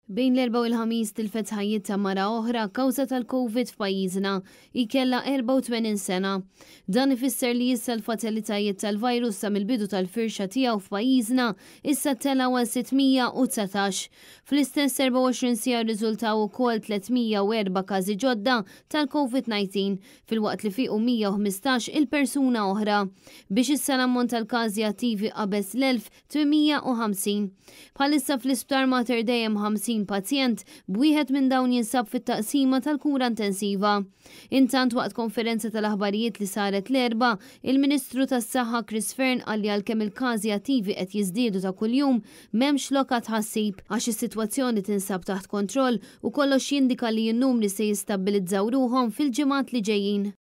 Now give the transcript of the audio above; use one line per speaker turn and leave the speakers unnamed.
Bejn l-4 u l-ħamis tilfet ħajjit ta' mara oħra kawża tal-Covid f'pajjiżna ikella 84 sena. Dan ifisser li issa l-fatalitajiet tal-virus sa mill-bidu tal-firxa tiegħu f'pajjiżna issa tela għal 619. Fl-istess 24 sija rriżultaw ukoll 304 każi ġodda tal-Covid-19 fil-waqt li fiqu 115 il-persuna oħra biex issa l-ammont tal-każi attivi qabeż l-1850. Bħalissa fl-isptar Mater Dei 50 pazjent b'wieħed minn dawn jinsab fit-taqsima tal-kura intensiva. Intant waqt konferenza tal-aħbarijiet li saret l-erba, il-Ministru tas-Saħħa Chris Fern qal li għalkemm il-każi attivi qed jiżdiedu ta' kuljum m'hemmx lok tħassib għax is-sitwazzjoni tinsab taħt kontroll u kollox jindika li n-numri se jistabbilizzaw ruhom fil-ġimgħat li ġejjin.